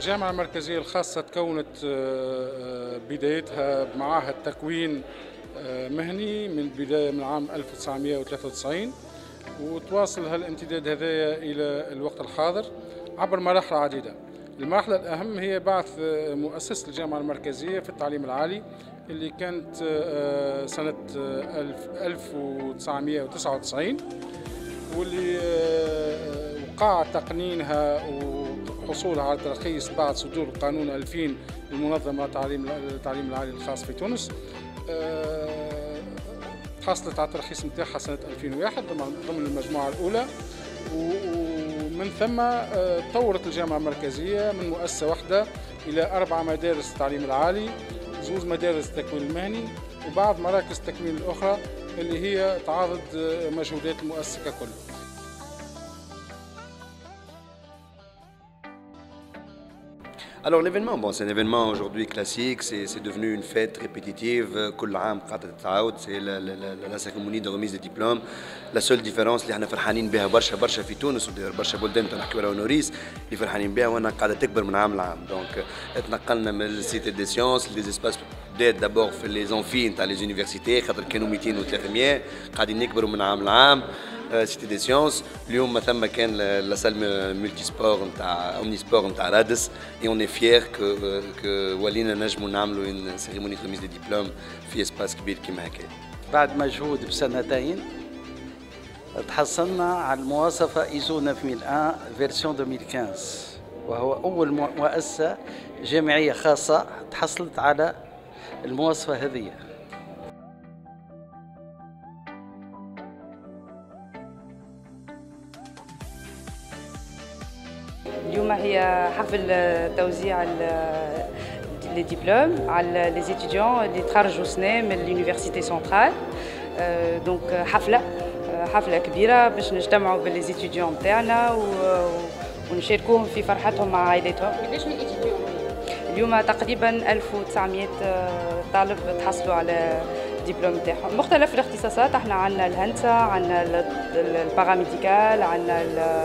الجامعة المركزية الخاصة تكونت بدايتها بمعاهد تكوين مهني من البداية من عام 1993، وتواصل هالامتداد هذايا إلى الوقت الحاضر عبر مراحل عديدة. المرحلة الأهم هي بعث مؤسسة الجامعة المركزية في التعليم العالي اللي كانت سنة 1999، واللي وقع تقنينها وحصولها على ترخيص بعد صدور قانون 2000 المنظمة التعليم العالي الخاص في تونس. حصلت على الترخيص نتاعها سنة 2001 ضمن المجموعة الأولى، ومن ثم طورت الجامعة المركزية من مؤسسة واحدة إلى 4 مدارس التعليم العالي، 2 مدارس التكوين المهني، وبعض مراكز التكوين الأخرى اللي هي تعاضد مجهودات المؤسسة ككل. Alors l'événement, bon, c'est un événement aujourd'hui classique, c'est devenu une fête répétitive. كل عام قاعدة تتعاود، c'est la cérémonie de remise des diplômes. La seule différence اللي احنا فرحانين بها برشا في تونس وبرشا بلدان نحكيو على نوريس اللي فرحانين بها، وانا قاعدة تكبر من عام لعام. دونك تنقلنا من السيتي دي سيونس لي اسباس بدات دابور في لي زونفي نتاع لي زونيفرسيتي، خاطر كانوا 200 و 300 قاعدين نكبروا من عام لعام. سيتي دي سيونس اليوم مثلا كان لا سال ملتي سبور نتاع اومني سبور نتاع رادس، اي اون اي فيير كو ولينا نجموا نعملوا ان سيريموني ريميز دي ديبلوم في اسباس كبير كيما هكا. بعد مجهود بسنتين تحصلنا على المواصفة ايزو 9001 فيرسيون 2015، وهو أول مؤسسة جامعية خاصة تحصلت على المواصفة هذه. اليوم هي حفل توزيع لي ديبلوم على لي ستوديون اللي تخرجوا سنة من اليونيفرسيتي سنترال. دونك حفلة كبيرة باش نجتمعوا باللي ستوديون نتاعنا ونشاركوهم في فرحتهم مع عائلتهم. قداش من اتيديون اليوم؟ تقريبا 1900 طالب تحصلوا على الدبلوم نتاعهم، مختلف الاختصاصات. احنا عندنا الهندسة، عندنا الباراميديكال، عندنا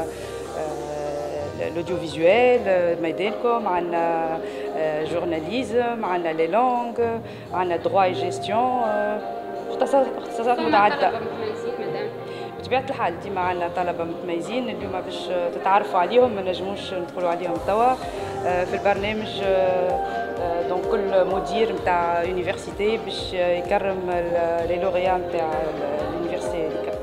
الاوديو فيزوال ميدانكم، عندنا جورناليزم، عندنا لي لونغ، عندنا دروا اي جيستيون، اختصاصات متعدده. بطبيعه الحال ديما عندنا طلبه متميزين. اليوم باش تتعرفوا عليهم، ما نجموش ندخلوا عليهم توا في البرنامج. دونك كل مدير نتاع يونيفرسيتي باش يكرم لي لوريا نتاع اليونيفرسيتي.